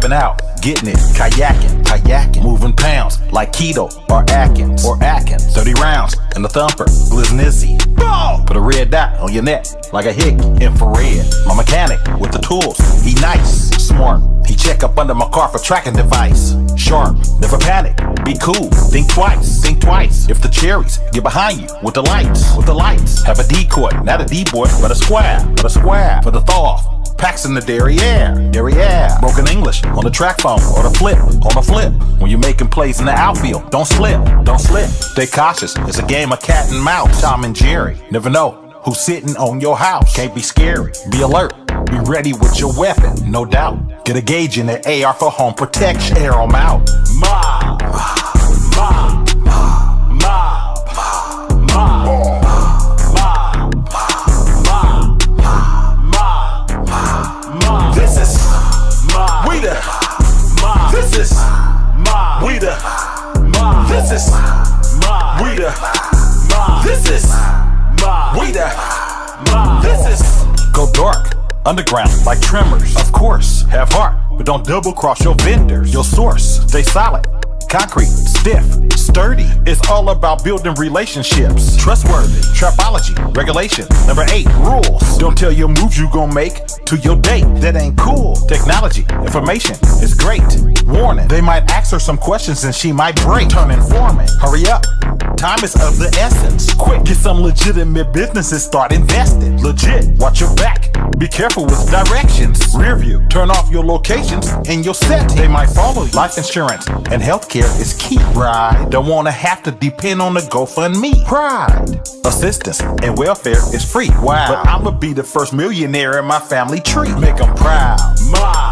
Working out, getting it, kayaking, moving pounds like keto or Atkins, 30 rounds in the thumper, Gliznizzy. Put a red dot on your neck like a hick, infrared. My mechanic with the tools, he nice, smart. He check up under my car for tracking device. Sharp, never panic, be cool, think twice. If the cherries get behind you with the lights, have a decoy, not a D-boy, but a square for the thaw. Packs in the derriere. Broken English on the track phone or the flip, When you're making plays in the outfield, don't slip. Stay cautious, it's a game of cat and mouse. Tom and Jerry, never know who's sitting on your house. Can't be scary, be alert, be ready with your weapon, no doubt. Get a gauge in the AR for home protection, air 'em out. Mob. This is we the mob. This is we the mob. This is we the mob. This is we the mob. This is go dark, underground like Tremors. Of course, have heart, but don't double cross your vendors. Your source, stay solid, concrete, stiff, sturdy. It's all about building relationships. Trustworthy, trapology, regulation. Number 8, rules. Don't tell your moves you gon' make to your date. That ain't cool. Technology, information is great. Warning, they might ask her some questions and she might break. Turn informant, hurry up. Time is of the essence. Quick, get some legitimate businesses, start investing. Legit, watch your back. Be careful with directions. Rear view, turn off your locations and your settings. They might follow you. Life insurance and healthcare is key, right? Don't wanna have to depend on the GoFundMe. Pride, assistance, and welfare is free. Wow. But I'ma be the first millionaire in my family tree. Make them proud.